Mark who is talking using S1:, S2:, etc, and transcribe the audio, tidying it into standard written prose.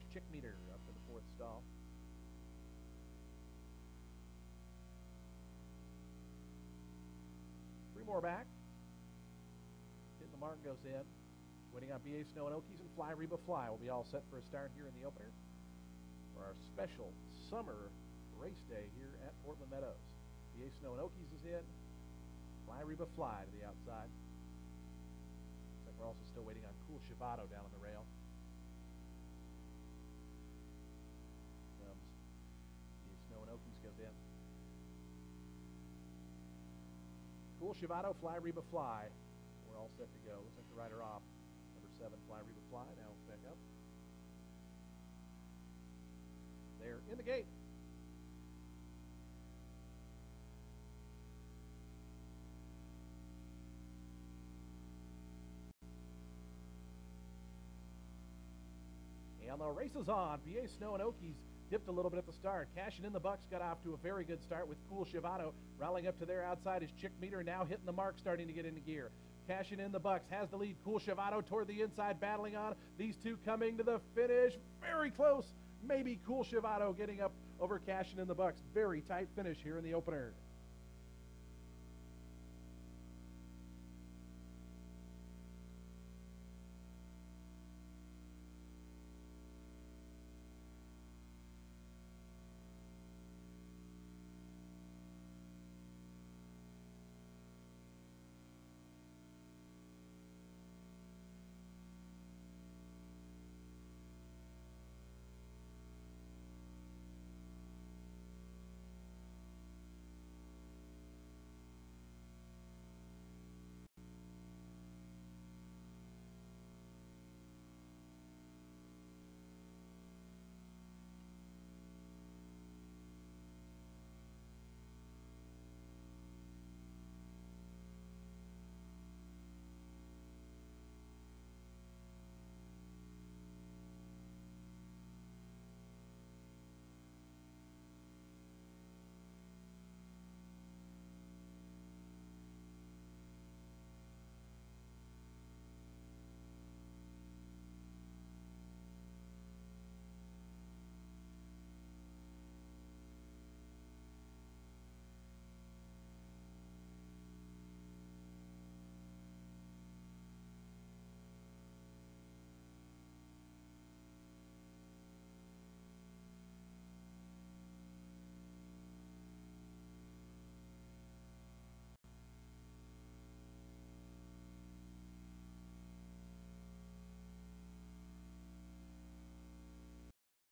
S1: Chick Meter up to the fourth stall. Three more back. Hitting the mark goes in. Waiting on B.A. Snow and Okies and Fly Reba Fly will be all set for a start here in the opener for our special summer race day here at Portland Meadows. B.A. Snow and Okies is in. Fly Reba Fly to the outside. Looks like we're also still waiting on Cool Shivato down on the rail. Comes B.A. Snow and Okies goes in. Cool Shivato, Fly Reba Fly. We're all set to go. Looks like the rider off. Number 7, Fly Reba Fly, now back up. They're in the gate. And the race is on. B.A. Snow and Okies dipped a little bit at the start. Cashing in the Bucks got off to a very good start with Cool Shivato. Rallying up to their outside is Chick Meter, now hitting the mark, starting to get into gear. Cashing in the Bucks has the lead. Cool Shivato toward the inside, battling on. These two coming to the finish. Very close. Maybe Cool Shivato getting up over Cashing in the Bucks. Very tight finish here in the opener.